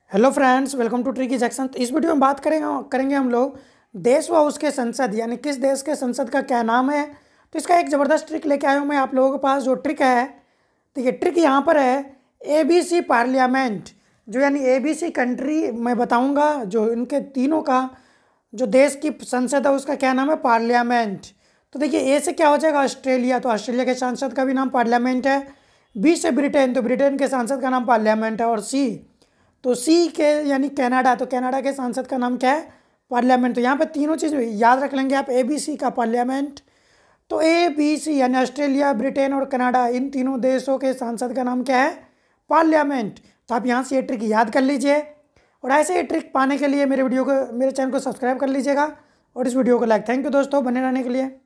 Hello friends, welcome to tricky Jackson. तो इस video में बात करेंगे हम लोग देश व उसके संसद, यानी किस देश के संसद का क्या नाम है। तो इसका एक ज़बरदस्त ट्रिक लेके आया हूँ मैं आप लोगों के पास। जो ट्रिक है, देखिए ट्रिक यहाँ पर है ABC पार्लियामेंट, जो यानी ABC कंट्री मैं बताऊँगा, जो इनके तीनों का जो देश की संसद है उसका क्या नाम है, पार्लियामेंट। तो देखिए ए से क्या हो जाएगा, ऑस्ट्रेलिया, तो ऑस्ट्रेलिया के सांसद का भी नाम पार्लियामेंट है। बी से ब्रिटेन, तो ब्रिटेन के सांसद का नाम पार्लियामेंट है। और सी के यानी कनाडा, तो कनाडा के सांसद का नाम क्या है, पार्लियामेंट। तो यहाँ पे तीनों चीज़ याद रख लेंगे आप, ABC का पार्लियामेंट। तो ABC यानी ऑस्ट्रेलिया, ब्रिटेन और कनाडा, इन तीनों देशों के सांसद का नाम क्या है, पार्लियामेंट। तो आप यहाँ से ये ट्रिक याद कर लीजिए। और ऐसे ही ट्रिक पाने के लिए मेरे चैनल को सब्सक्राइब कर लीजिएगा और इस वीडियो को लाइक। थैंक यू दोस्तों, बने रहने के लिए।